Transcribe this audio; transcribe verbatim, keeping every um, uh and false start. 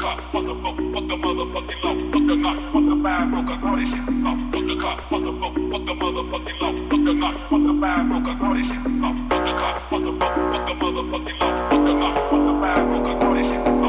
car, fuck the boat, fuck the motherfucking law, fuck the knock, fuck the five broke, I call this shit off. Fuck the car, fuck the boat, fuck the motherfucking law, fuck the knock, fuck the five broke, I call this shit off. Fuck the car, fuck the boat, fuck the motherfucking law, fuck the knock, fuck the five broke, I call this shit off.